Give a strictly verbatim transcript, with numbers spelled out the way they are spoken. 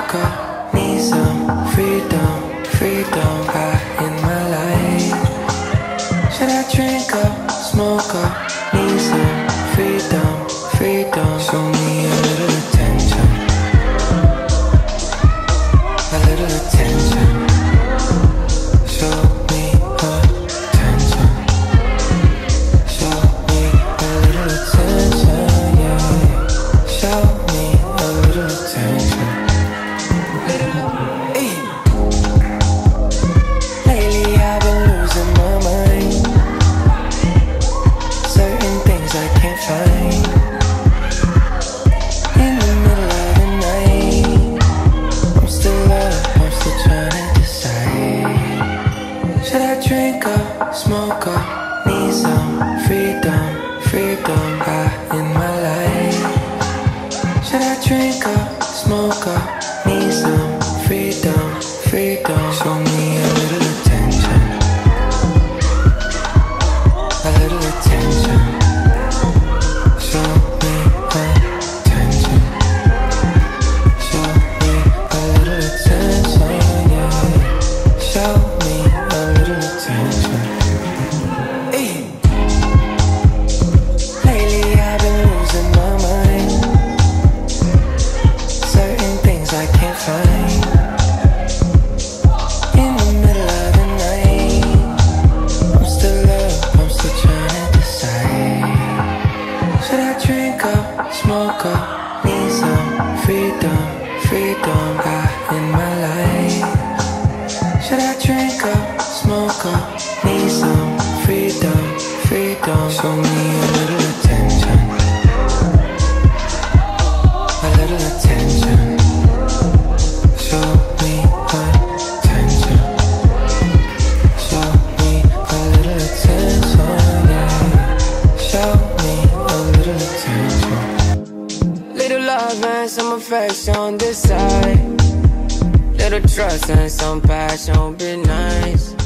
smoke up, need some freedom, freedom high in my life. Should I drink up, smoke up, need some freedom, freedom? Show me a little attention, a little attention. Show me attention, show me a little attention, yeah. Show me a little attention. Hey. Lately I've been losing my mind. Certain things I can't find. In the middle of the night, I'm still up, I'm still trying to decide. Should I drink up, smoke up, need some freedom, freedom high in my life? Should I drink up, smoke up, need some freedom, freedom? Show me a little attention, a little attention. Show me attention, show me a little attention, yeah. Show me a little attention. Hey. Lately I've been losing my mind. Certain things I can't find. In the middle of the night, I'm still up, I'm still trying to decide. Should I drink up, smoke up, need some freedom, freedom high in my life? Should I drink up, smoke up, need some freedom, freedom? Show me a little attention, a little attention. Show me attention, show me a little attention, yeah. Show me a little attention. Little love and some affection on this side. Little trust and some passion would be nice.